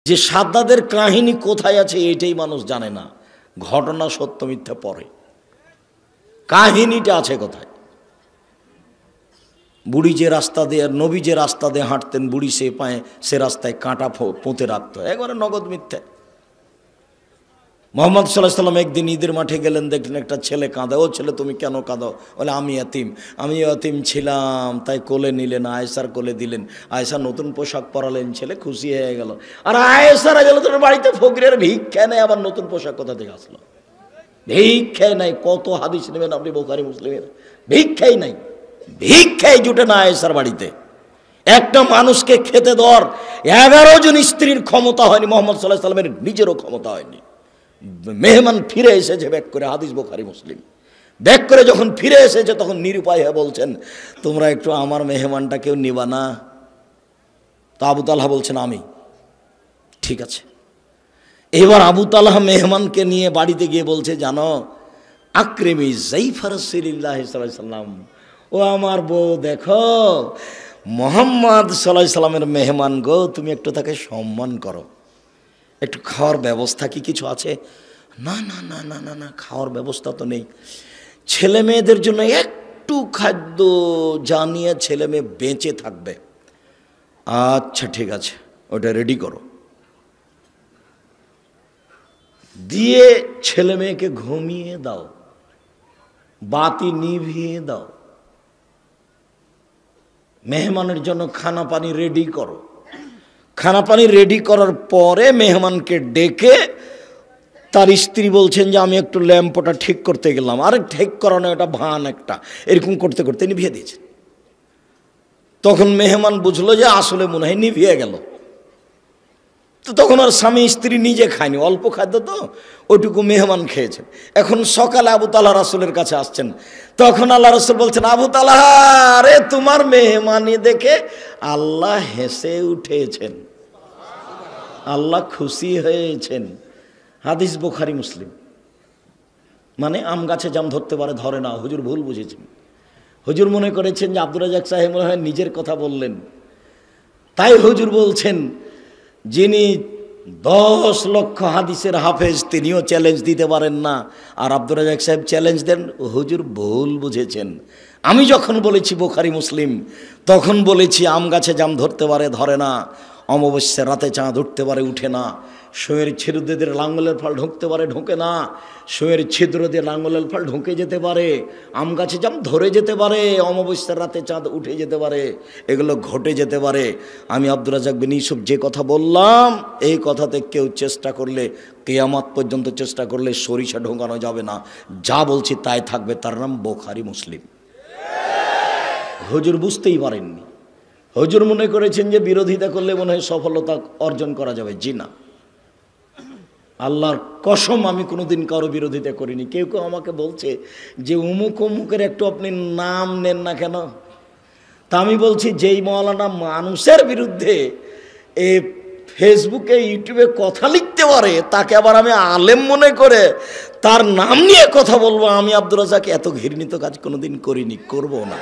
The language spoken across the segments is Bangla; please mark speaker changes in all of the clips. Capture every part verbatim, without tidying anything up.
Speaker 1: যে সাদ্দাদের কাহিনী কোথায় আছে এটাই মানুষ জানে না। ঘটনা সত্য মিথ্যা পরে, কাহিনীটা আছে কোথায়। বুড়ি যে রাস্তা দিয়ে, নবী যে রাস্তা দিয়ে হাঁটতেন, বুড়ি সে পায়ে সে রাস্তায় কাঁটা পুঁতে রাখতো, একবারে নগদ মিথ্যা। মোহাম্মদ সাল্লাল্লাহু আলাইহি সাল্লাম একদিন ঈদের মাঠে গেলেন, দেখলেন একটা ছেলে কাঁদে। ও ছেলে তুমি কেন কাঁদো? বলে আমি এতিম, আমি এতিম ছিলাম তাই কোলে নিলেন, আয়েশার কোলে দিলেন, আয়েশা নতুন পোশাক পরালেন, ছেলে খুশি হয়ে গেল। আর আয়েশারা গেল তোর বাড়িতে ফকিরের ভিক্ষা নেই, আবার নতুন পোশাক কোথা থেকে আসলো? ভিক্ষাই নাই। কত হাদিস নেবেন আপনি বুখারী মুসলিমের? ভিক্ষাই নাই, ভিক্ষাই জুটে না আয়েশার বাড়িতে। একটা মানুষকে খেতে দেওয়ার এগারো জন স্ত্রীর ক্ষমতা হয়নি, মোহাম্মদ সাল্লাল্লাহু আলাইহি সাল্লামের নিজেরও ক্ষমতা হয়নি। মেহমান ফিরে এসেছে ব্যাক করে, হাদিস বুখারী মুসলিম। ব্যাক করে যখন ফিরে এসেছে তখন নিরুপায় হয়ে বলছেন, তোমরা একটু আমার মেহমানটা কেউ নিবা না? তো আবু তালহা বলছেন আমি। ঠিক আছে। এবার আবু তালহা মেহমানকে নিয়ে বাড়িতে গিয়ে বলছে, জানো আকরিমি যায়ফা রাসূলিল্লাহ সাল্লাল্লাহু আলাইহি সাল্লাম, ও আমার বউ দেখো মুহাম্মদ সাল্লাল্লাহু আলাইহি সাল্লামের মেহমান গো, তুমি একটু তাকে সম্মান করো। একটু খাওয়ার ব্যবস্থা কি কিছু আছে? না না না না না না খাওয়ার ব্যবস্থা তো নেই। ছেলে মেয়েদের জন্য একটু খাদ্য জানিয়ে ছেলে মেয়ে বেঁচে থাকবে। আচ্ছা ঠিক আছে, ওটা রেডি করো। দিয়ে ছেলে মেয়েকে ঘুমিয়ে দাও, বাতি নিভিয়ে দাও, মেহমানের জন্য খানা পানি রেডি করো। খানা পানি রেডি করার পরে মেহমানকে ডেকে তার স্ত্রী বলছেন যে আমি একটু ল্যাম্পটা ঠিক করতে গেলাম। আরে ঠিক করানো, এটা ভান একটা, এরকম করতে করতে নিভিয়ে দিয়েছেন। তখন মেহমান বুঝলো যে আসলে মনে হয় নিভিয়ে গেল। তো তখন আর স্বামী স্ত্রী নিজে খায়নি, অল্প খাদ্য তো ওইটুকু মেহমান খেয়েছেন। এখন সকালে আবু তালহা রাসূলের কাছে আসছেন, তখন আল্লাহ রাসূল বলছেন, আবু তালহা রে তোমার মেহমানি দেখে আল্লাহ হেসে উঠেছেন, আল্লাহ খুশি হয়েছেন। হাদিস বুখারী মুসলিম। মানে আম গাছে জাম ধরতে পারে, ধরে না। হুজুর ভুল বুঝেছেন। হুজুর মনে করেছেন যে আব্দুর রাজ্জাক সাহেব মনে হয় নিজের কথা বললেন, তাই হুজুর বলছেন যিনি দশ লক্ষ হাদিসের হাফেজ তিনিও চ্যালেঞ্জ দিতে পারেন না, আর আব্দুর রাজ্জাক সাহেব চ্যালেঞ্জ দেন। হুজুর ভুল বুঝেছেন। আমি যখন বলেছি বুখারী মুসলিম, তখন বলেছি আম গাছে জাম ধরতে পারে, ধরে না। অমাবস্যার রাতে চাঁদ উঠতে পারে, উঠে না। শোয়ের ছিদ্র দিয়ে লাঙ্গলের ফল ঢুকতে পারে, ঢোকে না। শোয়ের ছিদ্র দিয়ে লাঙ্গলের ফল ঢুকে যেতে পারে। আম গাছে জাম ধরে যেতে পারে, অমাবস্যার রাতে চাঁদ উঠে যেতে পারে, এগুলো ঘটে যেতে পারে। আমি আব্দুর রাজ্জাক বিন ইউসুফ যে কথা বললাম, এই কথাতে কেউ চেষ্টা করলে, কিয়ামত পর্যন্ত চেষ্টা করলে সরিষা ঢোকানো যাবে না। যা বলছি তাই থাকবে, তার নাম বুখারী মুসলিম। হুজুর বুঝতেই পারেননি। হুজুর মনে করেছেন যে বিরোধিতা করলে মনে হয় সফলতা অর্জন করা যাবে। জি না, আল্লাহর কসম আমি কোনোদিন কারো বিরোধিতা করিনি। কেউ কেউ আমাকে বলছে যে অমুক অমুকের একটু আপনি নাম নেন না কেন? তা আমি বলছি, যেই মাওলানা মানুষের বিরুদ্ধে এ ফেসবুকে ইউটিউবে কথা লিখতে পারে, তাকে আবার আমি আলেম মনে করে তার নাম নিয়ে কথা বলবো, আমি আব্দুর রাজ্জাক এত ঘৃণিত কাজ কোনোদিন করিনি, করবো না।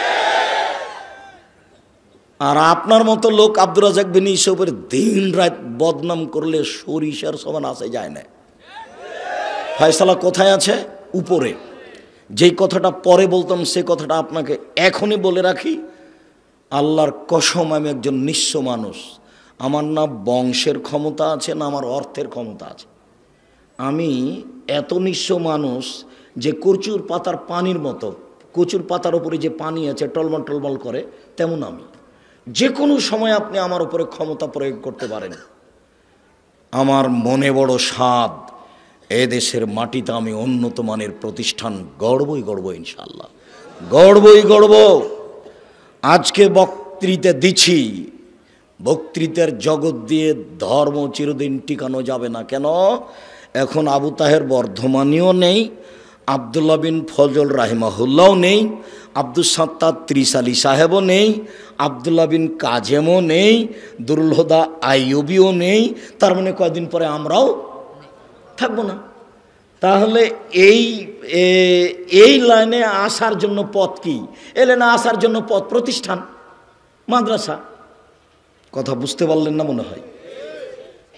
Speaker 1: আর আপনার মতো লোক আব্দুর রাজ্জাক বিন ইউসুফের দিন রাত বদনাম করলে সরিষার সমান আসে যায় না। ফয়সালা কোথায় আছে? উপরে। যেই কথাটা পরে বলতাম সে কথাটা আপনাকে এখনই বলে রাখি, আল্লাহর কসম আমি একজন নিঃস্ব মানুষ। আমার না বংশের ক্ষমতা আছে, না আমার অর্থের ক্ষমতা আছে। আমি এত নিঃস্ব মানুষ যে কচুর পাতার পানির মতো, কচুর পাতার উপরে যে পানি আছে টলমল টলমল করে, তেমন আমি। যে কোনো সময় আপনি আমার উপরে ক্ষমতা প্রয়োগ করতে পারেন। আমার মনে বড় স্বাদ, এ দেশের মাটিতে আমি উন্নত মানের প্রতিষ্ঠান গড়বই গড়ব, ইনশাআল্লাহ গড়বই গড়ব। আজকে বক্তৃতা দিচ্ছি, বক্তৃতার জগৎ দিয়ে ধর্ম চিরদিন টিকানো যাবে না। কেন? এখন আবু তাহের বর্ধমানীও নেই, আবদুল্লাহ বিন ফজল রাহিমাহুল্লাহও নেই, আব্দুস সাত্তার ত্রিশালী সাহেবও নেই, আবদুল্লাহ বিন কাজেমও নেই, দুরুল হুদা আইয়ুবিও নেই। তার মানে কয়েকদিন পরে আমরাও থাকবো না। তাহলে এই এই লাইনে আসার জন্য পথ কি? এই লাইনে আসার জন্য পথ প্রতিষ্ঠান, মাদ্রাসা। কথা বুঝতে পারলেন না মনে হয়?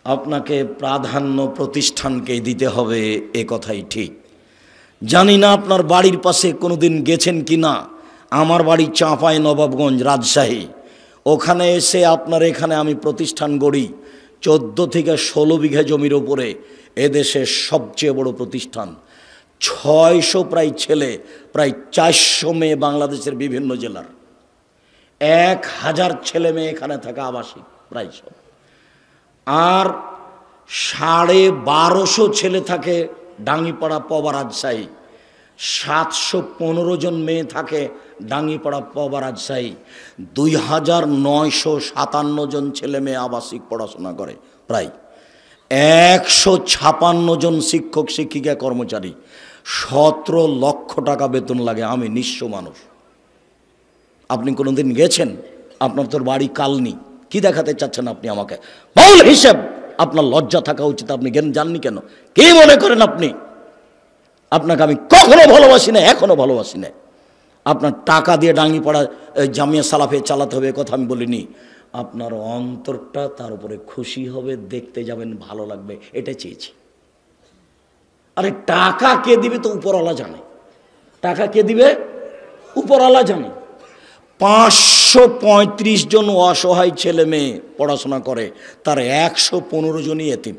Speaker 1: আপনাকে প্রাধান্য প্রতিষ্ঠানকে দিতে হবে, এ কথাই ঠিক। জানি না আপনার বাড়ির পাশে কোনো দিন গেছেন কি না। আমার বাড়ি চাঁপাই নবাবগঞ্জ, রাজশাহী। ওখানে এসে আপনার এখানে আমি প্রতিষ্ঠান গড়ি, চোদ্দো থেকে ষোলো বিঘা জমির ওপরে, এদেশের সবচেয়ে বড় প্রতিষ্ঠান। ছয়শো প্রায় ছেলে, প্রায় চারশো মেয়ে বাংলাদেশের বিভিন্ন জেলার, এক হাজার ছেলে মেয়ে এখানে থাকা আবাসিক প্রায় সব। আর সাড়ে বারোশো ছেলে থাকে ডাঙ্গিপাড়া পবা রাজশাহী, সাতশো পনেরো জন মেয়ে থাকে ডাঙ্গিপাড়া পবা রাজশাহী, দুই হাজার নয়শো সাতান্ন জন ছেলে মেয়ে আবাসিক পড়াশোনা করে, প্রায় একশো ছাপান্ন জন শিক্ষক শিক্ষিকা কর্মচারী, সতেরো লক্ষ টাকা বেতন লাগে। আমি নিঃস্ব মানুষ। আপনি কোনোদিন গেছেন? আপনার তোর বাড়ি কালনি, কি দেখাতে চাচ্ছেন আপনি আমাকে? বল হিসেব, আপনার লজ্জা থাকা উচিত। আপনি জ্ঞান জাননি কেন? কি মনে করেন আপনি? আপনাকে আমি কখনো ভালোবাসি না, এখনো ভালোবাসি না। আপনার টাকা দিয়ে ডাঙ্গিপাড়া জামিয়া সালাফে চালাতে হবে, কথা আমি বলিনি। আপনার অন্তরটা তার উপরে খুশি হবে, দেখতে যাবেন, ভালো লাগবে, এটা চেয়েছি। আরে টাকা কে দিবে তো উপরওয়ালা জানে। টাকা কে দিবে? উপরওয়ালা জানে। পাঁচশো পঁয়ত্রিশ জন অসহায় ছেলে মেয়ে পড়াশোনা করে, তার একশো পনেরো জনই এতিম।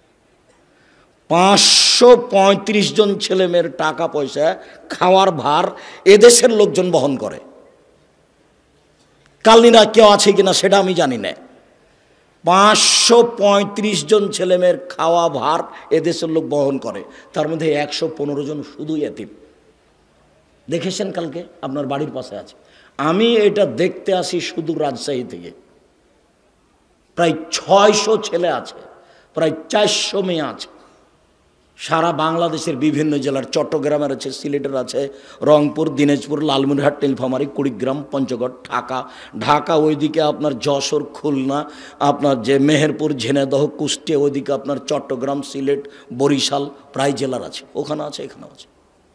Speaker 1: পাঁচশো পঁয়ত্রিশ জন ছেলে মেয়ের টাকা পয়সা খাওয়ার ভার এদেশের লোকজন বহন করে। কালনিরা কেউ আছে কিনা সেটা আমি জানি না। পাঁচশো পঁয়ত্রিশ জন ছেলে মেয়ের খাওয়া ভার এদেশের লোক বহন করে, তার মধ্যে একশো পনেরো জন শুধু এতিম। দেখেছেন কালকে আপনার বাড়ির পাশে আছে। আমি এটা দেখতে আসি শুধু রাজশাহী থেকে। প্রায় ছয়শো ছেলে আছে, প্রায় চারশো মেয়ে আছে। সারা বাংলাদেশের বিভিন্ন জেলার, চট্টগ্রামের আছে, সিলেটের আছে, রংপুর, দিনাজপুর, লালমনিরহাট, নীলফামারী, কুড়িগ্রাম, পঞ্চগড়, ঢাকা ঢাকা ওইদিকে আপনার যশোর, খুলনা, আপনার যে মেহেরপুর, ঝিনাইদহ, কুষ্টিয়া, ওইদিকে আপনার চট্টগ্রাম, সিলেট, বরিশাল, প্রায় জেলার আছে। ওখানে আছে, এখানেও আছে।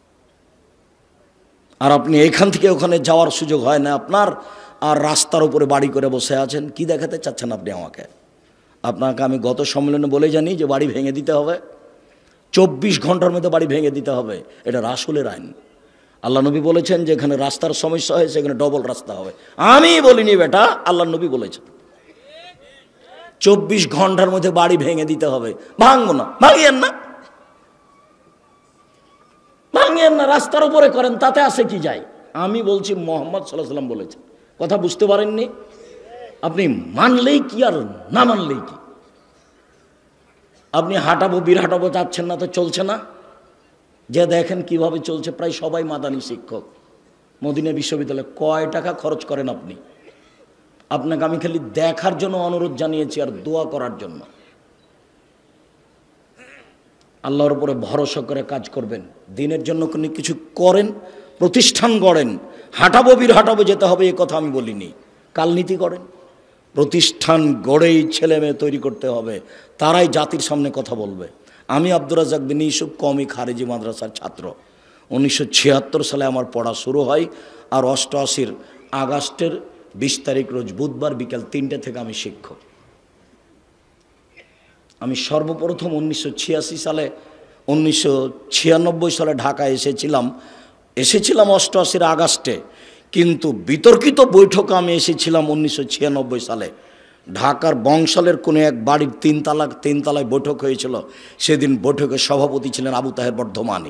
Speaker 1: আর আপনি এখান থেকে ওখানে যাওয়ার সুযোগ হয় না আপনার, আর রাস্তার উপরে বাড়ি করে বসে আছেন। কি দেখাতে চাচ্ছেন আপনি আমাকে? আপনাকে আমি গত সম্মেলনে বলে জানি যে বাড়ি ভেঙে দিতে হবে, চব্বিশ ঘন্টার মধ্যে বাড়ি ভেঙে দিতে হবে। এটা রাসূলের আইন। আল্লাহ নবী বলেছেন যেখানে রাস্তার সমস্যা হয় সেখানে ডবল রাস্তা হবে। আমি বলিনি বেটা, আল্লাহ নবী বলেছেন চব্বিশ ঘন্টার মধ্যে বাড়ি ভেঙে দিতে হবে। ভাঙবো না, ভাঙিয়েন না, ভাঙিয়েন না, রাস্তার উপরে করেন, তাতে আসে কি যায়? আমি বলছি মোহাম্মদ সাল্লাল্লাহু আলাইহি ওয়াসাল্লাম বলেছেন। কথা বুঝতে পারেননি? আপনি মানলেই কি আর না মানলেই কি? আপনি হাঁটাবো বীর হাঁটাবো যাচ্ছেন না তো চলছে না। যে দেখেন কিভাবে চলছে, প্রায় সবাই মাদানী শিক্ষক। মদিনা বিশ্ববিদ্যালয়ে কয় টাকা খরচ করেন আপনি? আপনাকে আমি খালি দেখার জন্য অনুরোধ জানিয়েছি আর দোয়া করার জন্য। আল্লাহর উপরে ভরসা করে কাজ করবেন, দিনের জন্য কোনো কিছু করেন, প্রতিষ্ঠান গড়েন। হাঁটাবো বীর হাঁটাবো যেতে হবে এ কথা আমি বলিনি। কালনীতি করেন, প্রতিষ্ঠান গড়েই ছেলে মেয়ে তৈরি করতে হবে, তারাই জাতির সামনে কথা বলবে। আমি আব্দুর রাজ্জাক বিন ইউসুফ কওমি খারেজি মাদ্রাসার ছাত্র। উনিশশো ছিয়াত্তর সালে আমার পড়া শুরু হয়, আর অষ্টআশির আগস্টের বিশ তারিখ রোজ বুধবার বিকাল তিনটে থেকে আমি শিক্ষক। আমি সর্বপ্রথম উনিশশো ছিয়াশি সালে উনিশশো ছিয়ানব্বই সালে ঢাকা এসেছিলাম এসেছিলাম অষ্টআশির আগস্টে, কিন্তু বিতর্কিত বৈঠকে আমি এসেছিলাম উনিশশো ছিয়ানব্বই সালে। ঢাকার বংশালের কোনো এক বাড়ির তিনতলা তিনতলায় বৈঠক হয়েছিল। সেদিন বৈঠকের সভাপতি ছিলেন আবু তাহের বর্ধমানী।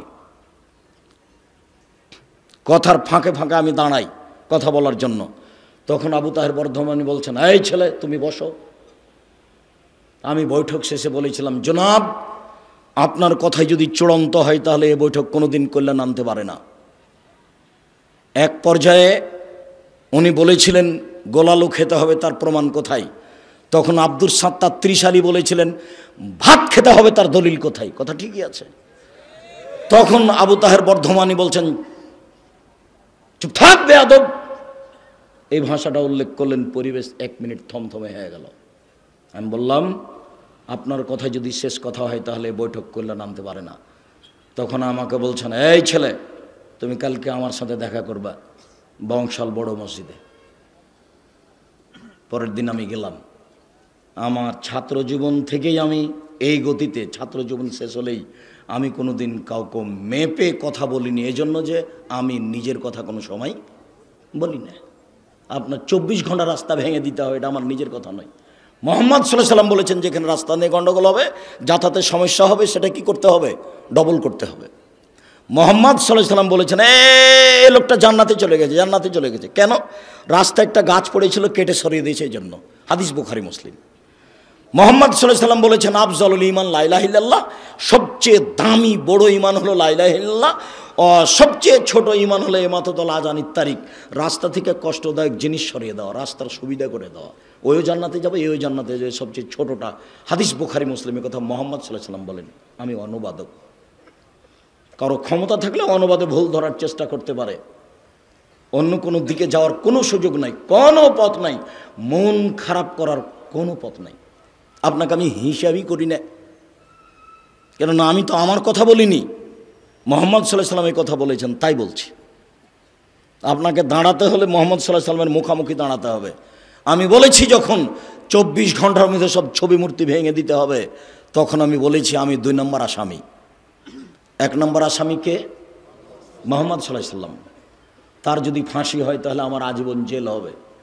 Speaker 1: কথার ফাঁকে ফাঁকে আমি দাঁড়াই কথা বলার জন্য। তখন আবু তাহের বর্ধমানী বলছেন, এই ছেলে তুমি বসো। আমি বৈঠক শেষে বলেছিলাম, জনাব আপনার কথাই যদি চূড়ান্ত হয় তাহলে এ বৈঠক কোনোদিন কল্যাণ আনতে পারে না। এক পর্যায়ে উনি বলেছিলেন গোলালু খেতে হবে, তার প্রমাণ কোথায়? তখন আব্দুর সাত্তার ত্রিশালী বলেছিলেন ভাত খেতে হবে, তার দলিল কোথায়? কথা ঠিকই আছে। তখন আবু তাহের বর্ধমানী বলছেন চুপ থাক বেয়াদব, এই ভাষাটা উল্লেখ করলেন। পরিবেশ এক মিনিট থমথমে হয়ে গেল। আমি বললাম আপনার কথা যদি শেষ কথা হয় তাহলে বৈঠক কল্যাণ আনতে পারে না। তখন আমাকে বলছেন, এই ছেলে তুমি কালকে আমার সাথে দেখা করবা বংশাল বড় মসজিদে। পরের দিন আমি গেলাম। আমার ছাত্র জীবন থেকেই আমি এই গতিতে, ছাত্র জীবন শেষ হলেই আমি কোনো দিন কাউকে মেপে কথা বলিনি, এজন্য যে আমি নিজের কথা কোনো সময় বলি না। আপনার চব্বিশ ঘন্টা রাস্তা ভেঙে দিতে হবে, এটা আমার নিজের কথা নয়। মোহাম্মদ সাল্লাল্লাহু আলাইহি ওয়াসাল্লাম বলেছেন যেখানে রাস্তা নিয়ে গণ্ডগোল হবে, যাতায়াতের সমস্যা হবে, সেটা কি করতে হবে? ডবল করতে হবে। মোহাম্মদ সাল্লাল্লাহু আলাইহি ওয়াসাল্লাম বলেছেন এই লোকটা জান্নাতে চলে গেছে, জান্নাতে চলে গেছে। কেন? রাস্তায় একটা গাছ পড়েছিল, কেটে সরিয়ে দিয়েছে, এই জন্য। হাদিস বুখারী মুসলিম। মোহাম্মদ সাল্লাল্লাহু আলাইহি ওয়াসাল্লাম বলেছেন আফজালুল ঈমান লা ইলাহা ইল্লাল্লাহ, সবচেয়ে দামি বড় ঈমান হলো লা ইলাহা ইল্লাল্লাহ, ও সবচেয়ে ছোট ঈমান হলো ইমাতাতুল আযানিত তারিক, রাস্তা থেকে কষ্টদায়ক জিনিস সরিয়ে দেওয়া, রাস্তার সুবিধা করে দেওয়া। ওইও জান্নাতে যাবে, এও জান্নাতে যাবে, সবচেয়ে ছোটটা। হাদিস বুখারী মুসলিমের কথা মোহাম্মদ সাল্লাল্লাহু আলাইহি ওয়াসাল্লাম বলেন। আমি অনুবাদক, কারো ক্ষমতা থাকলে অনুবাদে ভুল ধরার চেষ্টা করতে পারে, অন্য কোনো দিকে যাওয়ার কোনো সুযোগ নাই, কোনো পথ নাই, মন খারাপ করার কোনো পথ নাই। আপনাকে আমি হিসাবই করি না, কেননা আমি তো আমার কথা বলিনি, মোহাম্মদ সাল্লাল্লাহু আলাইহি ওয়াসাল্লাম এই কথা বলেছেন, তাই বলছি। আপনাকে দাঁড়াতে হলে মোহাম্মদ সাল্লাল্লাহু আলাইহি ওয়াসাল্লামের মুখামুখি দাঁড়াতে হবে। আমি বলেছি যখন চব্বিশ ঘন্টার মধ্যে সব ছবি মূর্তি ভেঙে দিতে হবে, তখন আমি বলেছি আমি দুই নম্বর আসামি। এক নম্বর আসামিকে মোহাম্মদ সাল্লাল্লাহু আলাইহি ওয়াসাল্লাম, তার যদি ফাঁসি হয় তাহলে আমার আজীবন জেল হবে।